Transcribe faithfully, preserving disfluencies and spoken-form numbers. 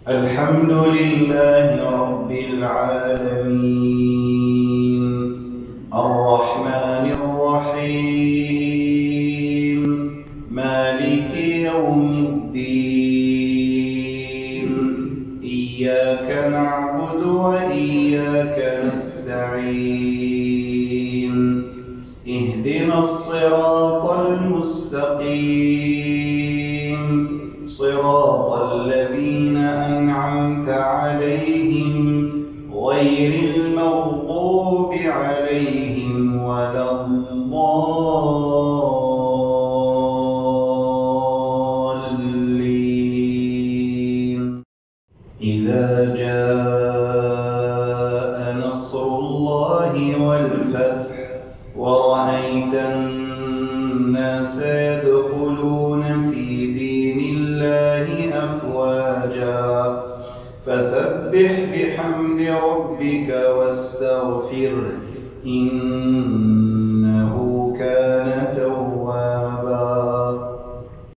الحمد لله رب العالمين الرحمن الرحيم مالك يوم الدين إياك نعبد وإياك نستعين اهدنا الصراط المستقيم صراط الذين أنعمت عليهم غير المغضوب عليهم ولا الضالين. إذا جاء نصر الله والفتح ورأيت الناس يدخلون في دين الله أفواجا فسبح بحمد ربك واستغفره إن